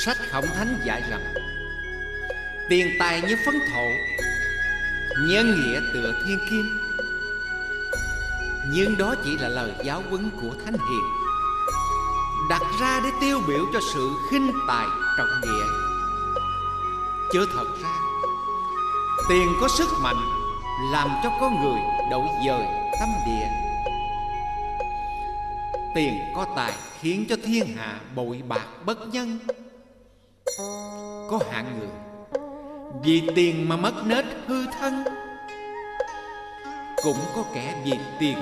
Sách Khổng Thánh dạy rằng tiền tài như phấn thổ, nhân nghĩa tựa thiên kim. Nhưng đó chỉ là lời giáo huấn của Thánh Hiền, đặt ra để tiêu biểu cho sự khinh tài trọng nghĩa. Chứ thật ra tiền có sức mạnh làm cho con người đổi dời tâm địa. Tiền có tài khiến cho thiên hạ bội bạc bất nhân. Có hạng người vì tiền mà mất nết hư thân, cũng có kẻ vì tiền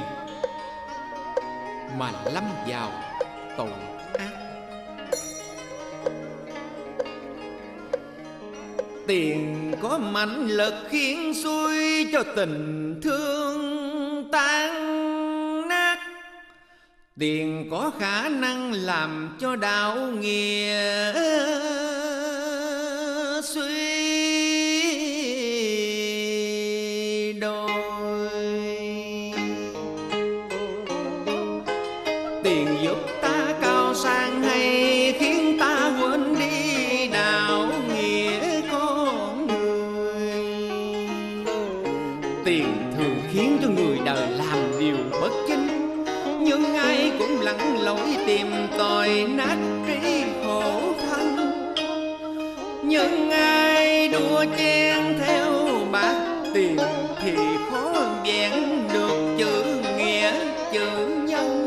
mà lâm vào tội ác. Tiền có mạnh lực khiến xuôi cho tình thương tan nát. Tiền có khả năng làm cho đạo nghĩa suy đồi. Tiền giúp ta cao sang hay khiến ta quên đi đạo nghĩa con người. Tiền thường khiến cho người đời làm điều bất chính, nhưng ai cũng lặn lội tìm tòi nát trí khổ thân. Nhưng ai đua chen theo bạc tiền thì khó vẹn được chữ nghĩa chữ nhân.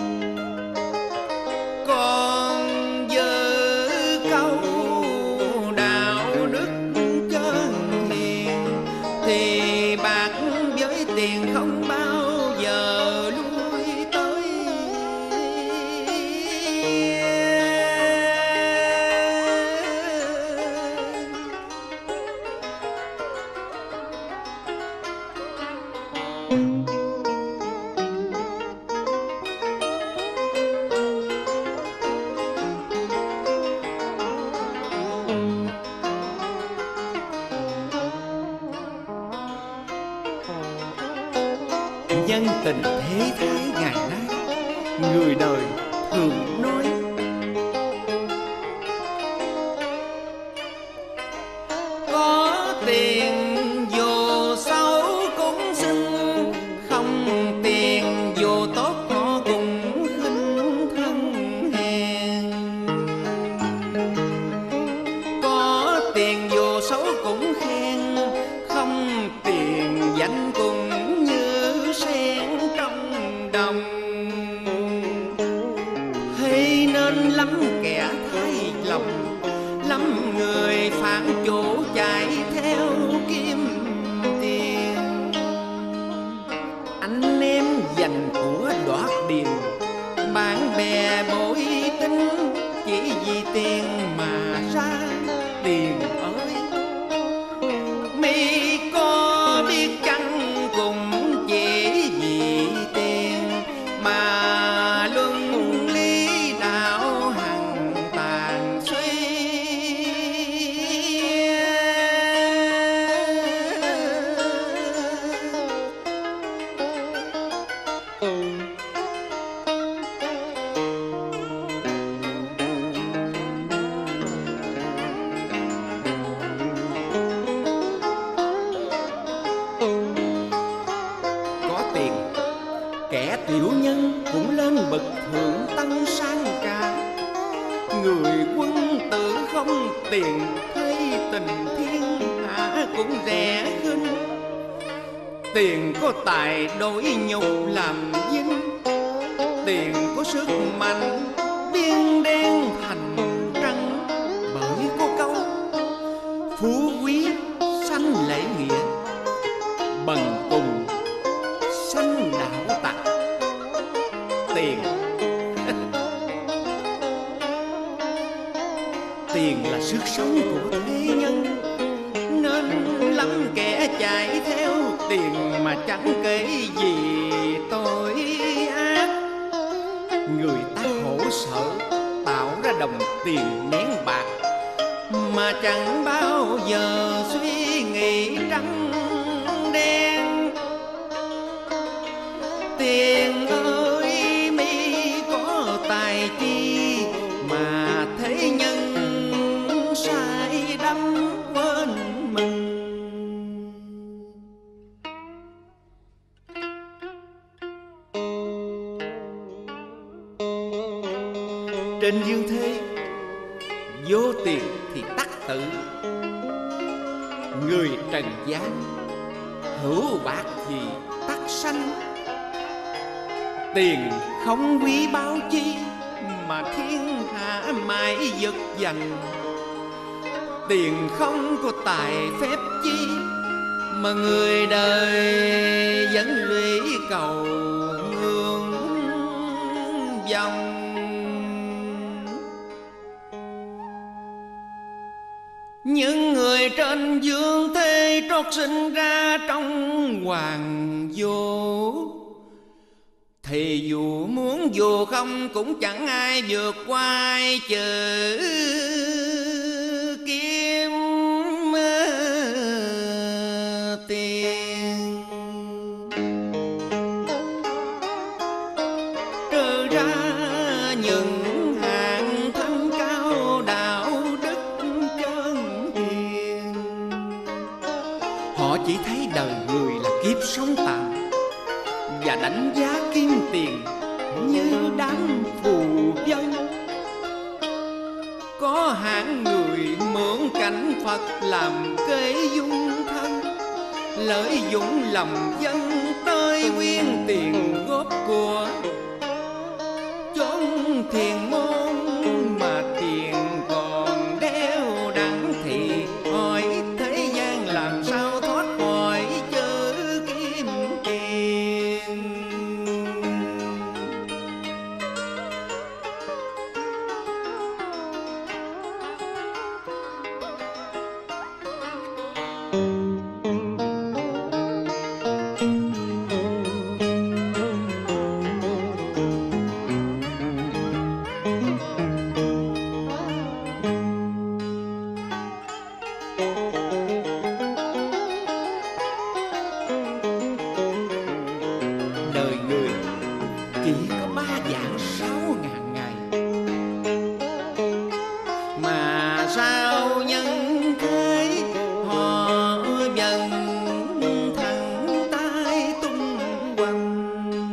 Còn giữ câu đạo đức chân hiền thì bạc với tiền không bao giờ lui tới. Nhân tình thế thái ngày nay, người đời thường nói có tiền dù xấu cũng xinh, không tiền dù tốt họ cũng khinh thân hèn. Có tiền dù xấu cũng khen, không tiền danh cùng như sen trong đồng. Hay nên lắm kẻ thái lòng, lắm người phản chủ chạy theo kiếm tiền. Anh em dành của đoạt điền, bạn bè bội tính, chỉ vì tiền mà ra tiền ơi. Mi có biết chăng cùng chỉ vì tiền mà luân lý đạo hằng tàn suy. Có tiền, kẻ tiểu nhân cũng lên bậc thượng tăng sang cả. Người quân tử không tiền, thấy tình thiên hạ cũng rẻ khinh. Tiền có tài đổi nhục làm vinh, tiền có sức mạnh biên đen thành trắng. Bởi có câu phú quý sanh lễ nghĩa, bần cùng sanh đạo tặc. Tiền tiền là sức sống của thế nhân, nên lắm kẻ chạy theo tiền mà chẳng kể gì tội ác. Người ta khổ sở tạo ra đồng tiền nén bạc, mà chẳng bao giờ suy nghĩ trắng đen. Tiền ơi mi có tài chi mà thế nhân đắm quên mình. Trên dương thế vô tiền thì tắc tử, người trần gian hữu bạc thì tắc sanh. Tiền không quý báu chi mà thiên hạ mãi giật giành. Tiền không có tài phép chi mà người đời vẫn lụy cầu ngưỡng vọng. Những người trên dương thế trót sinh ra trong hoàng vô, thì dù muốn dù không cũng chẳng ai vượt qua chữ kiếm tiền. Trừ ra những hạng thanh cao đạo đức chân hiền, họ chỉ thấy đời người là kiếp sống tạm và đánh giá kim tiền như đám phù vân. Có hạng người mượn cảnh Phật làm kế dung thân, lợi dụng lòng dân tới quyên tiền góp của chốn thiền môn. Mà tiền còn đeo đẳng thì hỏi thế gian làm sao thoát khỏi chớ kiếm tiền. Đời người chỉ có 3 vạn 6 ngàn ngày, mà sao nhân thế họ dần thẳng tay tung hoành.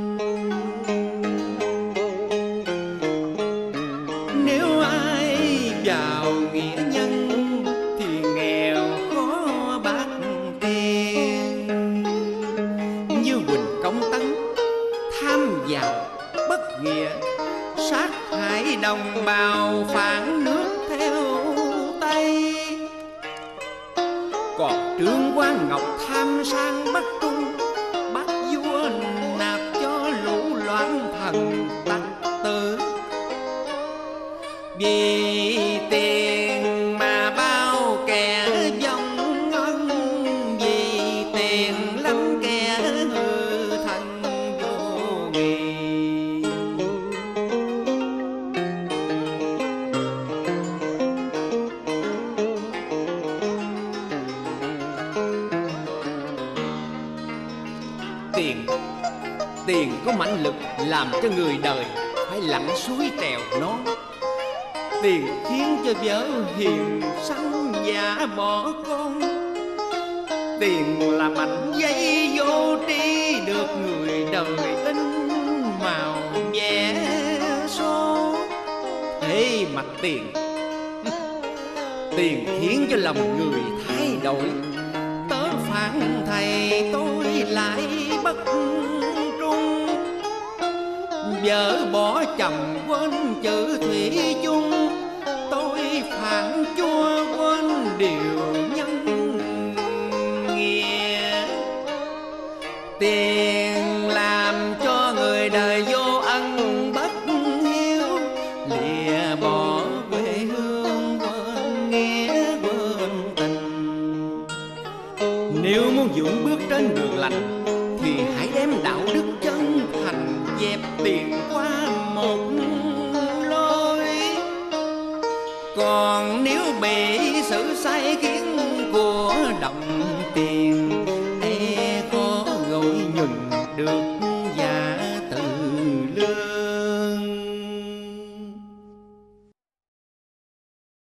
Nếu ai vào nghĩa nhân thì nghèo khó bạc tiền, như Huỳnh Công Tấn tham giàu bất nghĩa, sát hại đồng bào phản nước theo Tây. Còn Trương Quang Ngọc tham sang Bắc Trung, bắt vua nạp cho lũ loạn thần tặc tử. Vì tiền mà bao kẻ vong ân, vì tiền lắm kẻ hư thần vô nghị. Tiền có mãnh lực làm cho người đời phải lặn suối trèo non. Tiền khiến cho vợ hiền sanh giả bỏ con. Tiền là mảnh giấy vô tri được người đời in màu vẽ số. Thế mà tiền khiến cho lòng người thay đổi. Tớ phản thầy tôi lại bất trung, vợ bỏ chồng quên chữ thủy chung. Tôi phản chúa quên điều nhân nghĩa. Tiền làm cho người đời vô ân bất hiếu, lìa bỏ quê hương quên nghĩa quên tình. Nếu muốn vững bước trên đường lành thì hãy đem đạo đức chân thành dẹp tiền qua một lối. Còn nếu bị sự sai khiến của đồng tiền